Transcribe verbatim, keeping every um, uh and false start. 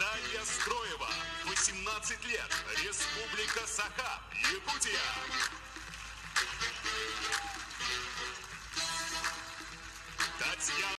Наталья Строева, восемнадцать лет, Республика Саха, Якутия. Татьяна